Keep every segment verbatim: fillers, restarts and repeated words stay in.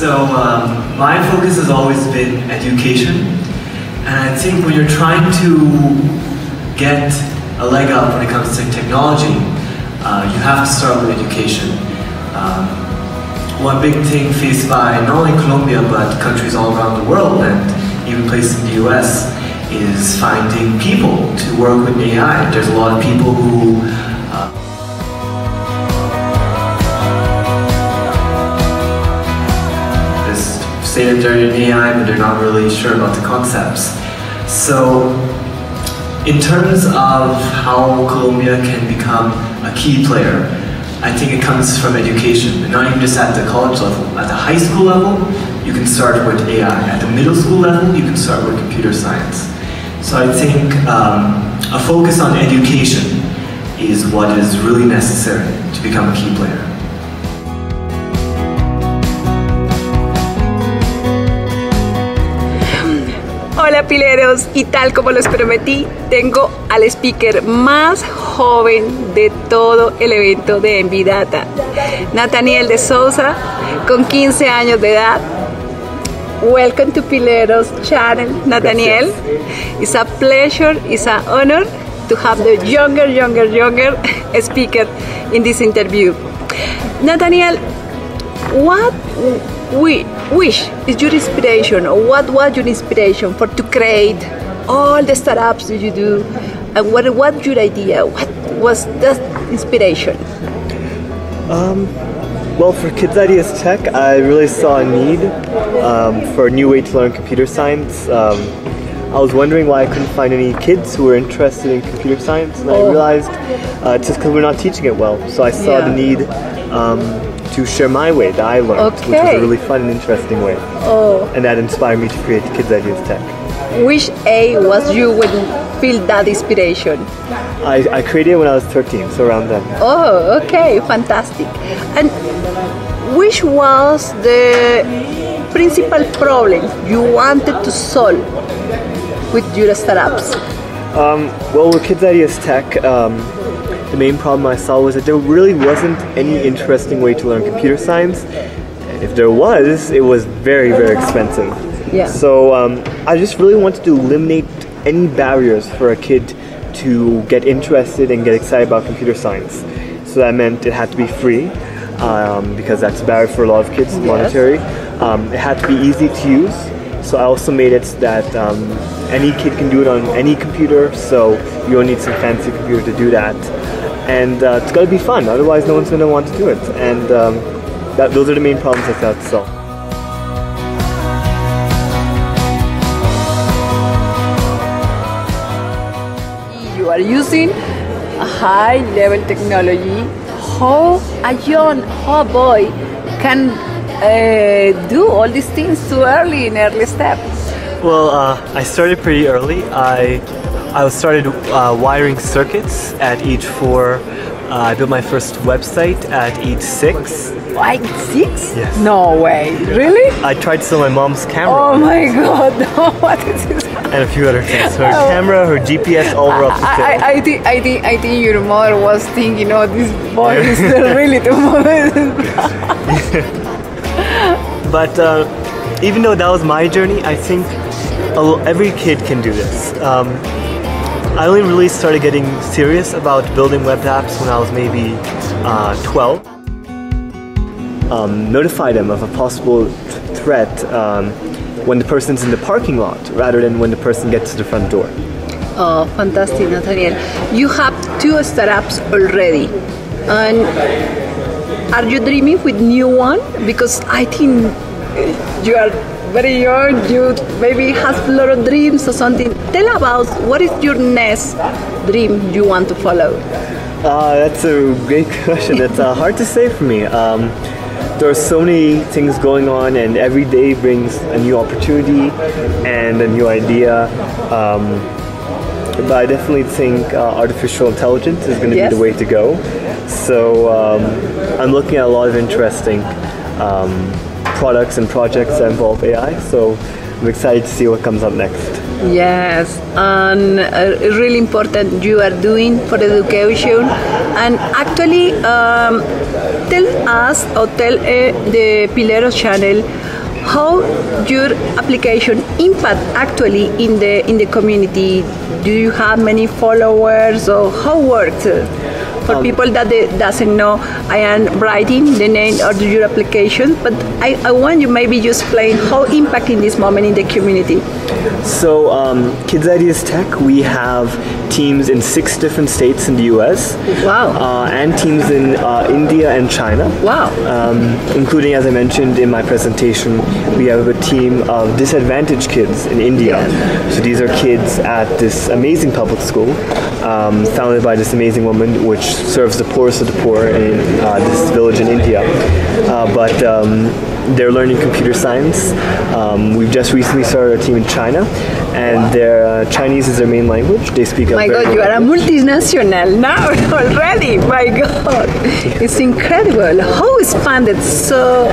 So um, my focus has always been education, and I think when you're trying to get a leg up when it comes to technology, uh, you have to start with education. Um, one big thing faced by not only Colombia but countries all around the world and even places in the U S is finding people to work with A I. There's a lot of people who uh, just say that they're in A I but they're not really sure about the concepts. So in terms of how Colombia can become a key player, I think it comes from education, and not even just at the college level. At the high school level, you can start with A I. At the middle school level, you can start with computer science. So I think um, a focus on education is what is really necessary to become a key player. Hola Pileros, y tal como les prometí, tengo al speaker más joven de todo el evento de Envidata, Nathaniel Dsouza, con quince años de edad. Welcome to Pileros channel, Nathaniel. It's a pleasure, it's an honor to have the younger, younger, younger speaker in this interview. Nathaniel, what we wish is your inspiration, or what was your inspiration for to create all the startups that you do, and what was your idea? What was the inspiration? Um, well, for KIdzIdeazTech, I really saw a need um, for a new way to learn computer science. Um, I was wondering why I couldn't find any kids who were interested in computer science, and oh. I realized uh, it's just because we're not teaching it well. So I saw yeah. the need um, to share my way that I learned, okay. which was a really fun and interesting way. Oh. And that inspired me to create KIdzIdeazTech. Which age was you when you feel that inspiration? I, I created it when I was thirteen, so around then. Oh, okay, fantastic. And which was the principal problem you wanted to solve with your startups? Um, well, with KIdzIdeazTech, um, the main problem I saw was that there really wasn't any interesting way to learn computer science. And if there was, it was very, very expensive. Yeah. So um, I just really wanted to eliminate any barriers for a kid to get interested and get excited about computer science. So that meant it had to be free, um, because that's a barrier for a lot of kids, yes. monetary. Um, it had to be easy to use. So I also made it that um, any kid can do it on any computer, so you don't need some fancy computer to do that. And uh, it's got to be fun, otherwise no one's going to want to do it. And um, that, those are the main problems I thought to solve. You are using a high-level technology. How a young how boy can uh, do all these things too early in early step? Well, uh, I started pretty early. I I started uh, wiring circuits at age four. Uh, I built my first website at age six. Like six? Yes. No way. Really? I tried to sell my mom's camera. Oh my god, no, what is this? And a few other things. Her oh. camera, her G P S, all were up to I, I, I, think, I, think, I think your mother was thinking, oh, this boy is really too much. But uh, even though that was my journey, I think every kid can do this. Um, I only really started getting serious about building web apps when I was maybe uh, twelve. Um, notify them of a possible threat um, when the person's in the parking lot rather than when the person gets to the front door. Oh, fantastic, Nathaniel. You have two startups already. And are you dreaming with new one? Because I think you are very young, you maybe have a lot of dreams or something. Tell about what is your next dream you want to follow? Uh, that's a great question. It's uh, hard to say for me. Um, there are so many things going on, and every day brings a new opportunity and a new idea. Um, but I definitely think uh, artificial intelligence is going to yes. be the way to go. So um, I'm looking at a lot of interesting um, products and projects that involve A I, so I'm excited to see what comes up next. Yes, and uh, really important you are doing for education. And actually, um, tell us or tell uh, the Pileros channel how your application impact actually in the in the community? Do you have many followers, or how works? For um, people that they doesn't know, I am writing the name of your application, but I, I want you maybe just explain how impact in this moment in the community. So um, KIdzIdeazTech, we have teams in six different states in the U S. Wow. Uh, and teams in uh, India and China. Wow. Um, including, as I mentioned in my presentation, we have a team of disadvantaged kids in India. Yeah. So these are kids at this amazing public school, um, founded by this amazing woman, which serves the poorest of the poor in uh, this village in India. Uh, but um, they're learning computer science. Um, we've just recently started a team in China, and wow. their uh, Chinese is their main language. They speak. My God, you are a multinational now already. My God, it's incredible. How expanded so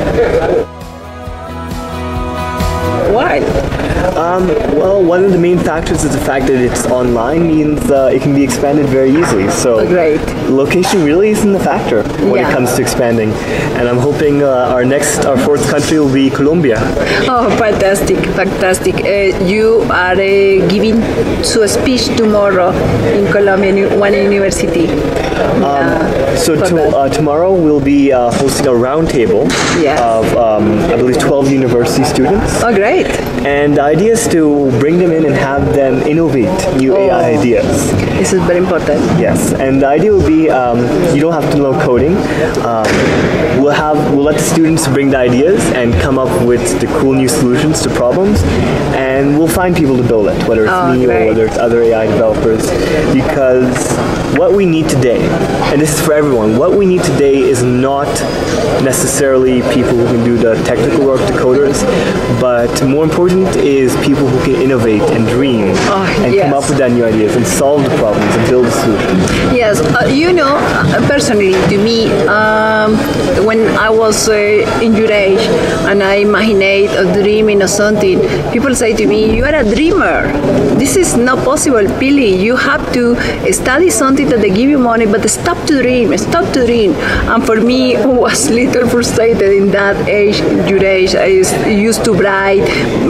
wide. Um, well, one of the main factors is the fact that it's online means uh, it can be expanded very easily. So oh, great. Location really isn't a factor when yeah. it comes to expanding. And I'm hoping uh, our next, our fourth country will be Colombia. Oh, fantastic, fantastic. Uh, you are uh, giving to a speech tomorrow in Colombia, one university. Um, uh, so to, uh, tomorrow we'll be uh, hosting a roundtable yes. of, um, I believe, twelve university students. Oh, great. And the idea is to bring them in and have them innovate new oh, A I ideas. This is very important. Yes, and the idea will be um, you don't have to know coding. Um, we'll have we'll let the students bring the ideas and come up with the cool new solutions to problems, and we'll find people to build it, whether it's oh, me great. or whether it's other A I developers, because what we need today, and this is for everyone, what we need today is not necessarily people who can do the technical work, the coders, but more important is people who can innovate and dream oh, and yes. come up with that new ideas and solve the problems and build a solution. Yes, uh, you know, uh, personally to me, um, when I was uh, in your age and I imagined a dreaming or something, people say to me, you are a dreamer. This is not possible, Billy. You have to study something that they give you money, but stop to dream, stop to dream. And for me, I was a little frustrated in that age, your age. I used to write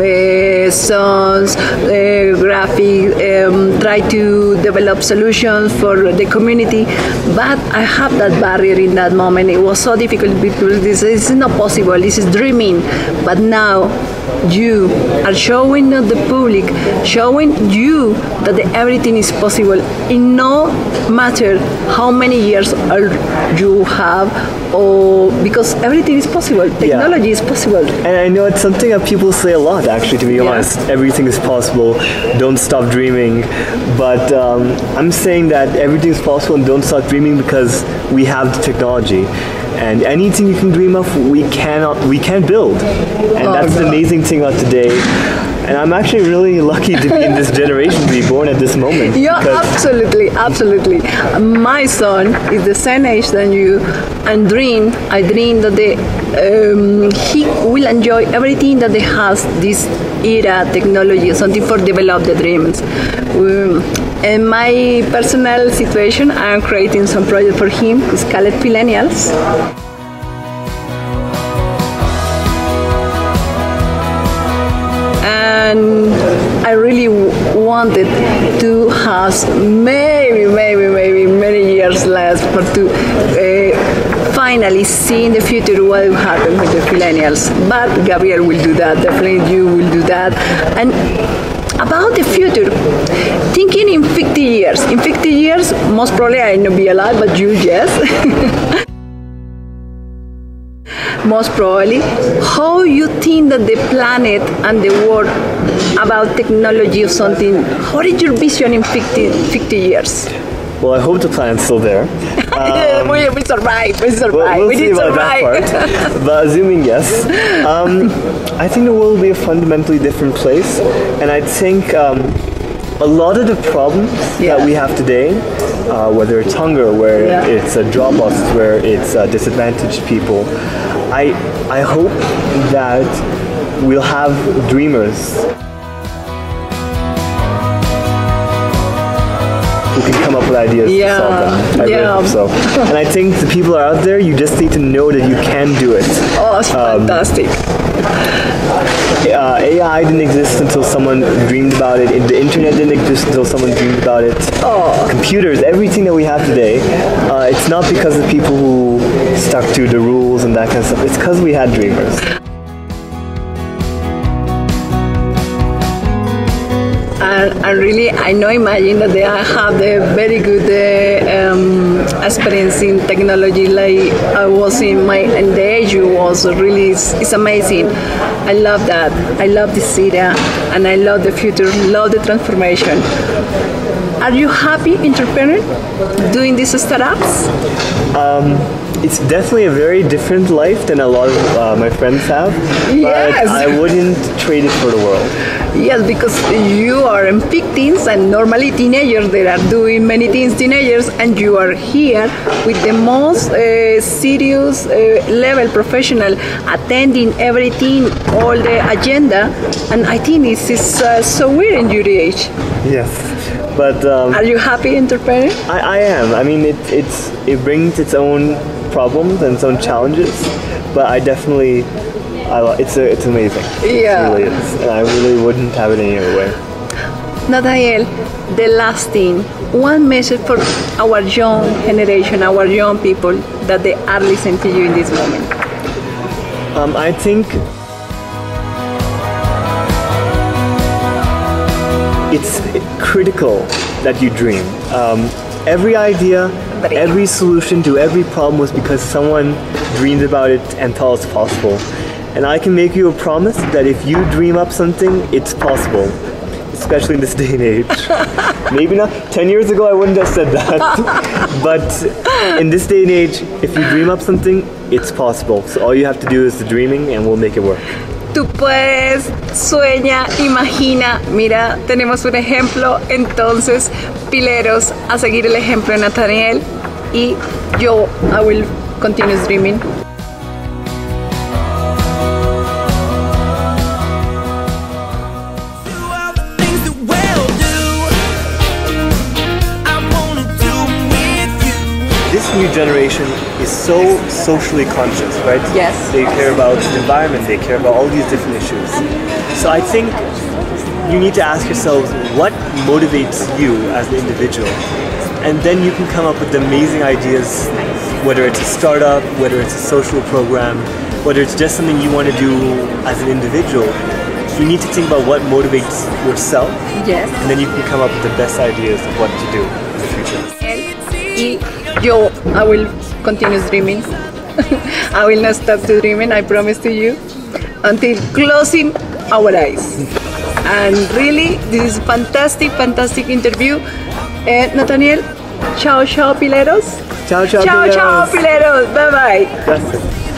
uh, songs, uh, graphic, um, try to develop solutions for the community, but I have that barrier in that moment. It was so difficult because this is not possible, this is dreaming. But now you are showing the public, showing you that the, everything is possible. It no matter how many years you have, or because everything is possible. Technology yeah. is possible. And I know it's something that people say a lot, actually, to be yeah. honest. Everything is possible. Don't stop dreaming. But um, I'm saying that everything is possible and don't stop dreaming because we have the technology. And anything you can dream of, we cannot, we can build. And oh, that's God. the amazing thing about today. And I'm actually really lucky to be in this generation, to be born at this moment. Yeah, absolutely, absolutely. My son is the same age than you, and dream, I dream that the, um, he will enjoy everything that they has this era, technology, something for develop the dreams. Um, in my personal situation, I am creating some project for him. It's called Millennials. And I really wanted to have maybe, maybe, maybe many years less, but to uh, finally see in the future what will happen with the millennials. But Gabriel will do that, definitely you will do that. And about the future, thinking in fifty years. In fifty years, most probably I will not be alive, but you, yes. Most probably, how you think that the planet and the world about technology or something, what is your vision in fifty, fifty years? Well, I hope the planet's still there. Um, we, we survive, we survive, we'll, we'll we see did about survive. that part. But assuming yes, um, I think the world will be a fundamentally different place. And I think um, a lot of the problems yeah. that we have today, uh, whether it's hunger, where yeah. it's uh, job losses, where it's uh, disadvantaged people, I, I hope that we'll have dreamers who can come up with ideas Yeah, to solve them. I yeah. really hope so. And I think the people are out there, you just need to know that you can do it. Oh, it's Um, fantastic. Uh, A I didn't exist until someone dreamed about it. The internet didn't exist until someone dreamed about it. Oh. Computers, everything that we have today, uh, it's not because of people who stuck to the rules and that kind of stuff. It's because we had dreamers. And, and really, I know, imagine that they have the very good uh, um, experience in technology. Like I was in my, and the age was really, it's, it's amazing. I love that. I love this era, and I love the future. Love the transformation. Are you happy entrepreneur doing these startups? Um, it's definitely a very different life than a lot of uh, my friends have. Yes. But I wouldn't trade it for the world. Yes, because you are in big teens, and normally teenagers they are doing many things teenagers, and you are here with the most uh, serious uh, level professional, attending everything, all the agenda, and I think this is uh, so weird in your age. Yes. But um, Are you happy entrepreneur? I, I am. I mean, it, it's it brings its own problems and its own challenges, but I definitely, I, lo- it's a, it's amazing. Yeah. It really is, and I really wouldn't have it any other way. Nathaniel, the last thing, one message for our young generation, our young people that they are listening to you in this moment. Um, I think it's critical that you dream. Um, every idea, every solution to every problem was because someone dreamed about it and thought it's possible. And I can make you a promise that if you dream up something, it's possible. Especially in this day and age. Maybe not. Ten years ago I wouldn't have said that. But in this day and age, if you dream up something, it's possible. So all you have to do is the dreaming and we'll make it work. Tú puedes, sueña, imagina. Mira, tenemos un ejemplo. Entonces, pileros, a seguir el ejemplo de Nathaniel. Y yo, I will continue dreaming. This new generation is so socially conscious, right? Yes. They care about the environment, they care about all these different issues. So I think you need to ask yourselves what motivates you as an individual. And then you can come up with amazing ideas, whether it's a startup, whether it's a social program, whether it's just something you want to do as an individual. You need to think about what motivates yourself. Yes. And then you can come up with the best ideas of what to do in the future. Y yo, I will continue dreaming. I will not stop to dreaming, I promise to you, until closing our eyes. And really, this is fantastic, fantastic interview. Eh, Nathaniel, ciao, ciao, pileros. Ciao, ciao, Ciao, pileros. ciao, pileros. Bye, bye. Gracias.